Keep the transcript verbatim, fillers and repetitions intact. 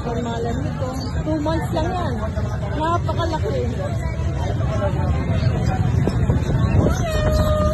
Ang malam nito. Two months lang yan. Napakalaki.